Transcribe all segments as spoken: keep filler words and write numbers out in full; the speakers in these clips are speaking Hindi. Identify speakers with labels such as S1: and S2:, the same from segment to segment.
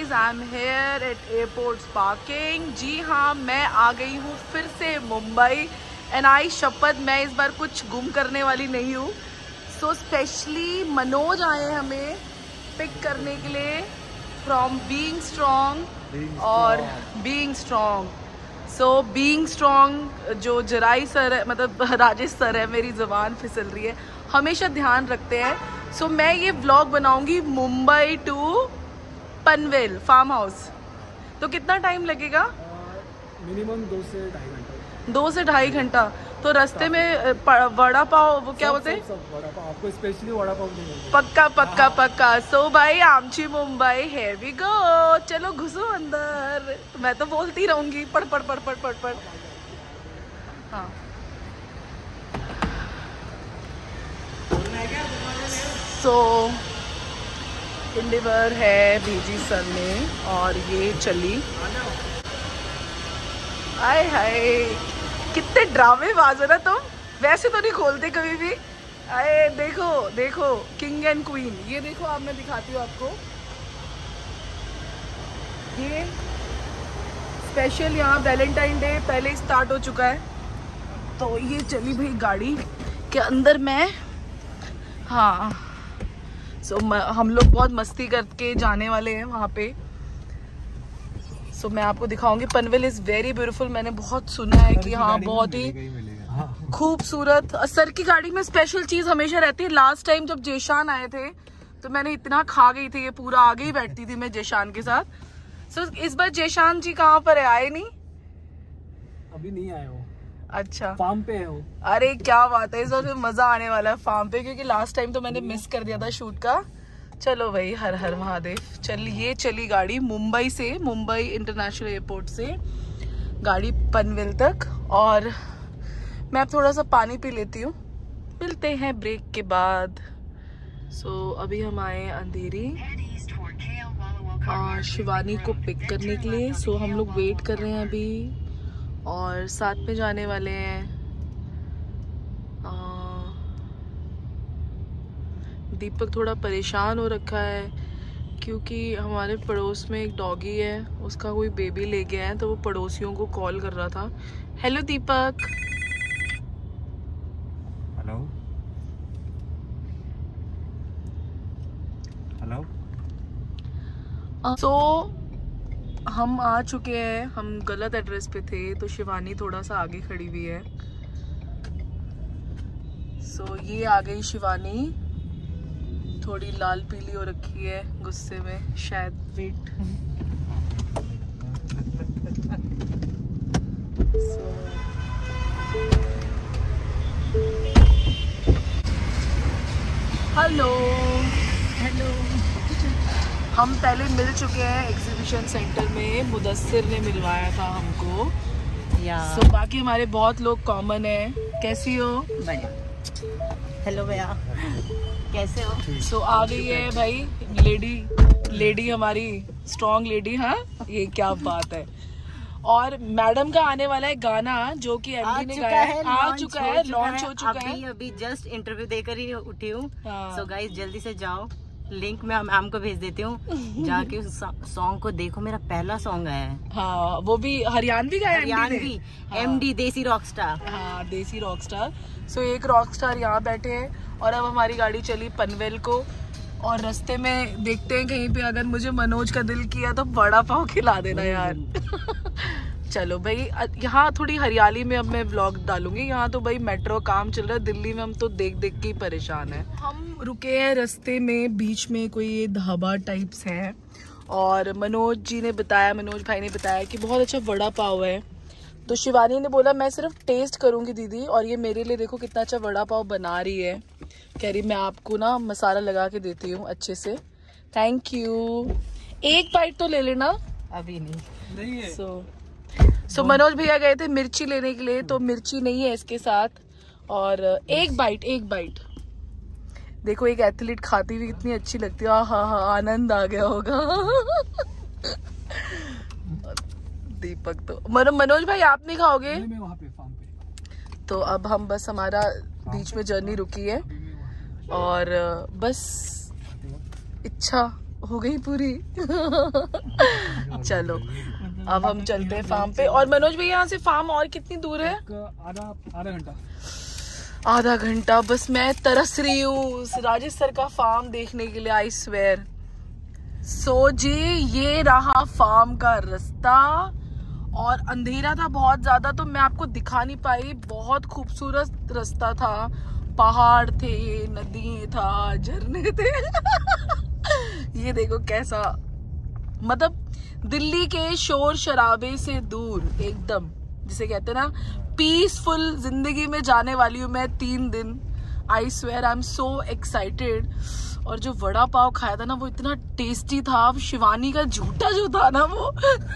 S1: Guys, I am here at airport parking. जी हाँ, मैं आ गई हूँ फिर से मुंबई एंड आई शपथ मैं इस बार कुछ गुम करने वाली नहीं हूँ। सो स्पेशली मनोज आए हमें पिक करने के लिए फ्रॉम बीइंग स्ट्रॉन्ग और being strong. So being strong जो जराई सर है, मतलब राजेश सर है, मेरी ज़बान फिसल रही है, हमेशा ध्यान रखते हैं। सो so, मैं ये व्लॉग बनाऊंगी Mumbai to Panvel farm house. तो कितना टाइम लगेगा?
S2: मिनिमम दो से ढाई घंटा।
S1: दो से ढाई घंटा। तो रास्ते में वड़ा पाव, वो क्या बोलते हैं,
S2: वड़ा पाव आपको स्पेशली वड़ा पाव देंगे।
S1: पक्का पक्का पक्का। सो so, भाई आमची मुंबई, हियर वी गो। चलो घुसो अंदर। तो मैं तो बोलती रहूंगी पढ़ पढ़ पढ़ पढ़ पढ़ पढ़। हाँ, सो डिलीवर है भेजी सर ने और ये चली। आए हाय, कितने ड्रामे बाज है ना तुम। वैसे तो नहीं खोलते कभी भी। आए देखो देखो, किंग एंड क्वीन। ये देखो, आप मैं दिखाती हूँ आपको। ये स्पेशल यहाँ वैलेंटाइन डे पहले ही स्टार्ट हो चुका है। तो ये चली भाई गाड़ी के अंदर मैं। हाँ, सो so, हम लोग बहुत मस्ती करके जाने वाले हैं वहाँ पे। सो so, मैं आपको दिखाऊंगी। Panvel is very beautiful. मैंने बहुत सुना है कि हाँ बहुत ही खूबसूरत। सर की गाड़ी में स्पेशल चीज़ हमेशा रहती है। लास्ट टाइम जब जेशान आए थे तो मैंने इतना खा गई थी, ये पूरा आगे ही बैठती थी मैं जेशान के साथ। सो so, इस बार जेशान जी कहाँ पर है? आए नहीं?
S2: अभी नहीं आए हो?
S1: अच्छा,
S2: फार्म पे है वो।
S1: अरे क्या बात है, इस बार मजा आने वाला है फार्म पे, क्योंकि लास्ट टाइम तो मैंने मिस कर दिया था शूट का। चलो भाई, हर हर महादेव। चल, ये चली गाड़ी मुंबई से, मुंबई इंटरनेशनल एयरपोर्ट से गाड़ी पनवेल तक। और मैं अब थोड़ा सा पानी पी लेती हूँ, मिलते हैं ब्रेक के बाद। सो so, अभी हम आए अंधेरी और शिवानी को पिक करने के लिए। सो so, हम लोग वेट कर रहे हैं अभी और साथ में जाने वाले हैं। आ, दीपक थोड़ा परेशान हो रखा है क्योंकि हमारे पड़ोस में एक डॉगी है, उसका कोई बेबी ले गया है, तो वो पड़ोसियों को कॉल कर रहा था। Hello Deepak.
S2: Hello hello.
S1: So हम आ चुके हैं, हम गलत एड्रेस पे थे, तो शिवानी थोड़ा सा आगे खड़ी हुई है। सो so, ये आ गई शिवानी, थोड़ी लाल पीली हो रखी है गुस्से में शायद। Wait, hello hello. हम पहले मिल चुके हैं एग्जीबिशन सेंटर में, मुदस्सिर ने मिलवाया था हमको। या so, बाकी हमारे बहुत लोग कॉमन है। कैसी हो?
S3: हेलो भैया, कैसे हो?
S1: सो so, आ गई है भाई लेडी, लेडी हमारी स्ट्रॉन्ग लेडी। हाँ, ये क्या बात है। और मैडम का आने वाला है गाना जो कि एमडी ने गाया है, आ चुका है, लॉन्च हो चुका है।
S3: अभी अभी जस्ट इंटरव्यू देकर ही उठी हूँ। सो गाइस, जल्दी से जाओ, लिंक मैं मैम को भेज देती हूँ, जाके उस सॉन्ग को देखो। मेरा पहला सॉन्ग आया है।
S1: हाँ, वो भी हरियाणवी गाया,
S3: Haryanvi, MD Desi rock star.
S1: हाँ, देसी रॉक स्टार। सो एक रॉक स्टार यहाँ बैठे हैं और अब हमारी गाड़ी चली पनवेल को। और रास्ते में देखते हैं कहीं पे अगर मुझे मनोज का दिल किया तो वड़ा पाव खिला देना यार। चलो भाई, यहाँ थोड़ी हरियाली में अब मैं व्लॉग डालूंगी। यहाँ तो भाई मेट्रो काम चल रहा है, दिल्ली में हम तो देख देख के ही परेशान है। हम रुके हैं रास्ते में, बीच में कोई ये ढाबा टाइप्स है और मनोज जी ने बताया, मनोज भाई ने बताया कि बहुत अच्छा वड़ा पाव है। तो शिवानी ने बोला मैं सिर्फ टेस्ट करूंगी दीदी, और ये मेरे लिए देखो कितना अच्छा वड़ा पाव बना रही है। कह रही मैं आपको ना मसाला लगा के देती हूँ अच्छे से। Thank you. एक बाइट तो ले लेना।
S3: अभी नहीं,
S2: नहीं है।
S1: सो सो so, मनोज भैया गए थे मिर्ची लेने के लिए, तो मिर्ची नहीं है इसके साथ। और एक बाइट, एक बाइट देखो, एक एथलीट खाती हुई कितनी अच्छी लगती है। हाँ हाँ, आनंद आ गया होगा। दीपक तो मनो, मनोज भाई आप नहीं खाओगे?
S2: नहीं, मैं वहाँ पे फार्म पे।
S1: तो अब हम बस, हमारा बीच में जर्नी रुकी है और बस इच्छा हो गई पूरी। चलो अब हम चलते हैं फार्म पे। और मनोज भैया यहाँ से फार्म और कितनी दूर है?
S2: आधा आधा घंटा
S1: आधा घंटा। बस मैं तरस रही हूँ राजेश सर का फार्म देखने के लिए, आई स्वेयर। सो जी ये रहा फार्म का रास्ता, और अंधेरा था बहुत ज्यादा तो मैं आपको दिखा नहीं पाई। बहुत खूबसूरत रास्ता था, पहाड़ थे, नदी था, झरने थे। ये देखो कैसा, मतलब दिल्ली के शोर शराबे से दूर एकदम, जिसे कहते हैं ना पीसफुल जिंदगी में जाने वाली हूँ मैं तीन दिन। I swear I am so excited. और जो वड़ा पाव खाया था ना वो इतना टेस्टी था। अब शिवानी का झूठा जो था ना वो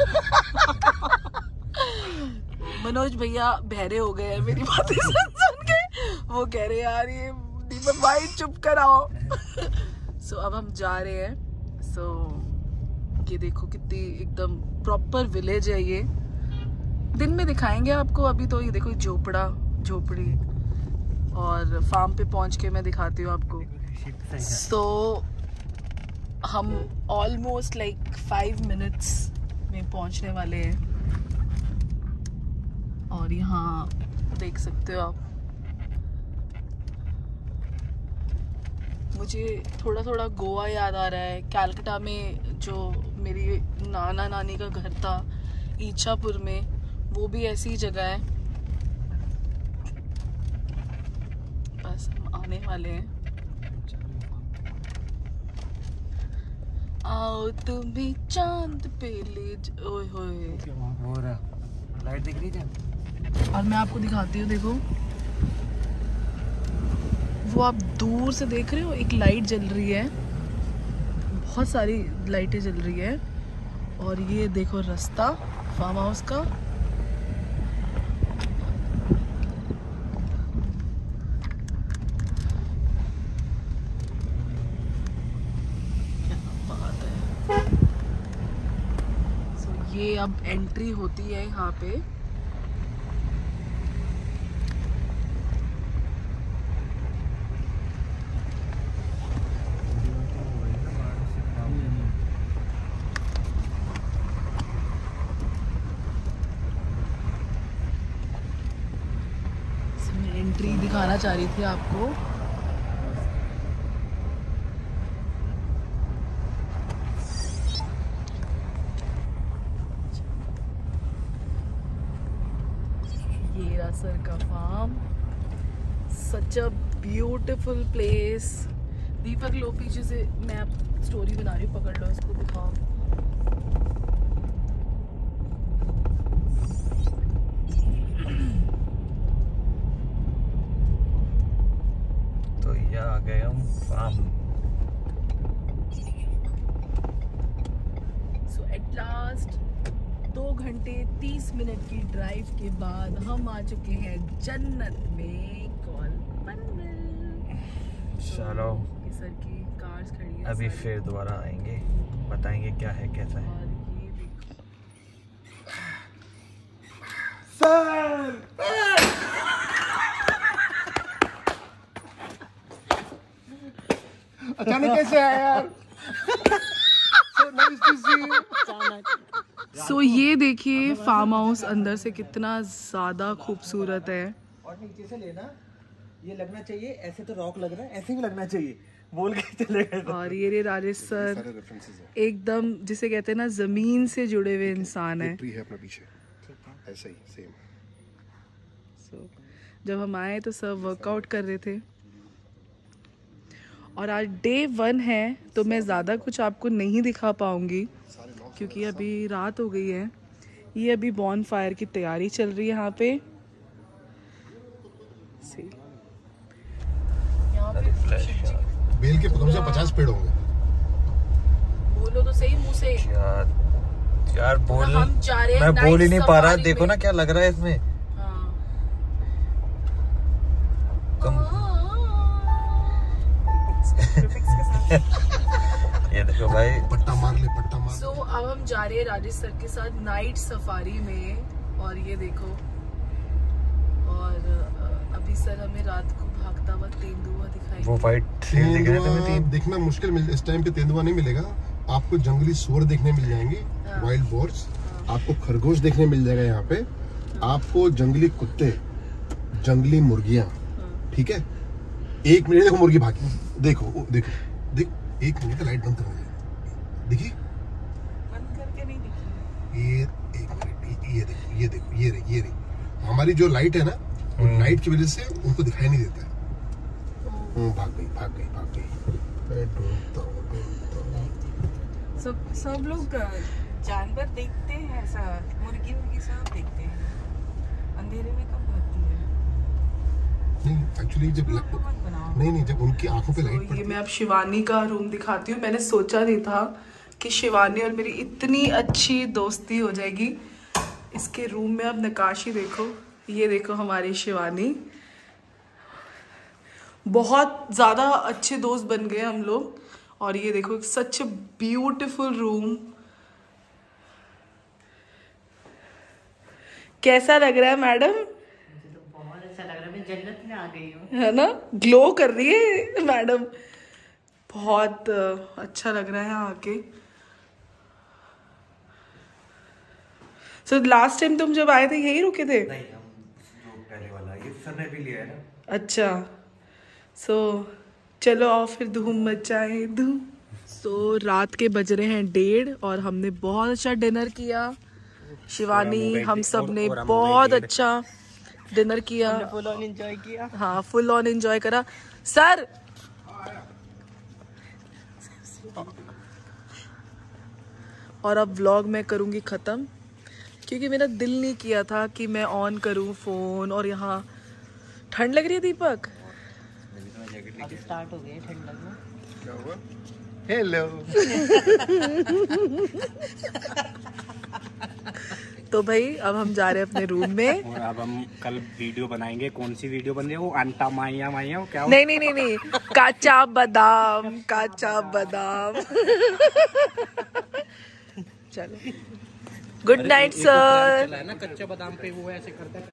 S1: मनोज भैया बहरे हो गए हैं मेरी बातें सुन सुन के। वो कह रहे यार ये दीपक भाई चुप कराओ। सो so, अब हम जा रहे हैं। सो so, ये देखो कितनी एकदम प्रॉपर विलेज है ये। दिन में दिखाएंगे आपको, अभी तो ये देखो झोपड़ा झोपड़ी, और फार्म पे पहुंच के मैं दिखाती हूँ आपको। सो so, हम ऑलमोस्ट लाइक फाइव मिनट्स में पहुंचने वाले हैं। और यहाँ देख सकते हो आप, मुझे थोड़ा थोड़ा गोवा याद आ रहा है। कलकत्ता में जो मेरी नाना नानी का घर था ईच्छापुर में, वो भी ऐसी जगह है। बस हम आने वाले हैं। आओ तुम्हें चांद पे ले ओए होए,
S2: हो रहा लाइट दिख रही है।
S1: और मैं आपको दिखाती हूँ, देखो वो आप दूर से देख रहे हो एक लाइट जल रही है, बहुत सारी लाइटें जल रही है। और ये देखो रास्ता फार्म हाउस का। क्या बात है। सो ये अब एंट्री होती है यहाँ पे। एंट्री दिखाना चाह रही थी आपको। ये रहा सर का farm, such a beautiful place. Deepak लो पीछे से, मैं आप स्टोरी बना रही हूँ, पकड़ लो इसको, दिखाओ।
S2: आ गए हम फार्म।
S1: सो एट लास्ट दो घंटे तीस मिनट की ड्राइव के बाद हम आ चुके हैं जन्नत में, कॉल पनवेल।
S2: चलो
S1: ये सर की कार्स खड़ी है,
S2: अभी फिर दोबारा आएंगे, बताएंगे क्या है कैसा है।
S1: और ये देखो
S2: सर अचानक कैसे आया यार। so nice to see you.
S1: So so, ये देखिए फार्म हाउस अंदर से कितना ज्यादा खूबसूरत है।
S2: और नीचे से लेना, ये लगना चाहिए ऐसे, तो रॉक लग रहा है, ऐसे भी लगना चाहिए, बोल के चले गए।
S1: और ये रे राजेश सर एकदम जिसे कहते हैं ना जमीन से जुड़े हुए इंसान है।
S4: है अपना पीछे ऐसा ही सेम।
S1: so, जब हम आए तो सब वर्कआउट कर रहे थे। और आज डे वन है तो मैं ज़्यादा कुछ आपको नहीं दिखा पाऊंगी क्योंकि अभी रात हो गई है। ये अभी बॉन फायर की तैयारी चल रही है यहाँ पे।
S4: बेल के कम से पचास पेड़ होंगे।
S1: बोलो तो सही मुंह से
S2: यार, यार बोल,
S1: हम जा रहे हैं,
S2: मैं बोल ही नहीं पा रहा। देखो ना क्या लग रहा है इसमें।
S1: हाँ।
S2: कम ये देखो भाई,
S4: पट्टा मार ले, पट्टा मार।
S1: सो so, अब हम जा रहे हैं राजेश सर के साथ नाइट सफारी में। और ये देखो, और अभी सर हमें रात को भागता हुआ तेंदुआ दिखाई।
S2: वो वाइट दिख रहा है तुम्हें?
S4: देखना मुश्किल मिल, इस टाइम पे तेंदुआ नहीं मिलेगा, आपको जंगली सुअर देखने मिल जाएंगे, वाइल्ड बोर्स, आपको खरगोश देखने मिल जाएगा यहाँ पे, आपको जंगली कुत्ते, जंगली मुर्गियां, ठीक है। एक मिनट देखो मुर्गी भागी, देखो देखो देख, एक मिनट लाइट बंद करो, देखिए
S1: बंद करके नहीं दिखी।
S4: ये एक मिनट, ये देखो ये देखो ये रही ये रही हमारी जो लाइट है ना, वो लाइट की वजह से उनको दिखाई नहीं देता है। भाग गई भाग गई भाग गई। मैं ढूंढता हूँ ढूंढता हूँ।
S1: सब सब लोग जानवर देखते हैं, ऐसा मुर्गी मुर्गी सब देखते हैं, अंधेरे में कब भागती है।
S4: नहीं एक्चुअली जब
S1: मत बनाओ।
S4: नहीं नहीं जब उनकी आंखों पे लाइट
S1: तो
S4: पड़ती
S1: ये मैं अब शिवानी का रूम दिखाती हूँ। मैंने सोचा नहीं था कि शिवानी और मेरी इतनी अच्छी दोस्ती हो जाएगी। इसके रूम में अब नकाशी देखो, ये देखो हमारी शिवानी, बहुत ज़्यादा अच्छे दोस्त बन गए हम लोग। और ये देखो सच ब्यूटीफुल रूम, कैसा लग रहा है मैडम?
S3: मुझे तो बहुत अच्छा लग रहा है, मैं जन्नत में आ गई हूँ।
S1: है ना, ग्लो कर रही है मैडम, बहुत अच्छा लग रहा है यहाँ आके। सो लास्ट टाइम तुम जब आए थे यही रुके थे?
S2: नहीं, हम जो पहले वाला ये सर ने भी लिया है ना।
S1: अच्छा, सो so, चलो आओ फिर धूम मचाए धूम। सो so, रात के बज रहे हैं डेढ़ और हमने बहुत अच्छा डिनर किया। शिवानी हम सब ने बहुत अच्छा डिनर किया,
S3: फुल ऑन एंजॉय किया।
S1: हाँ फुल ऑन एंजॉय करा सर। और अब व्लॉग मैं करूँगी ख़त्म, क्योंकि मेरा दिल नहीं किया था कि मैं ऑन करूँ फ़ोन। और यहाँ ठंड लग रही है दीपक।
S3: अब स्टार्ट हो गई ठंड लगना।
S4: क्या हुआ? हेलो।
S1: तो भाई अब हम जा रहे हैं अपने रूम में।
S5: और अब हम कल वीडियो बनाएंगे। कौन सी वीडियो बन रही है? वो अंटा माइया माइया क्या?
S1: नहीं नहीं नहीं नहीं, काचा बादाम, काचा बादाम। चलो, गुड नाइट सर।
S5: ना कच्चे बादाम पे वो ऐसे करता है।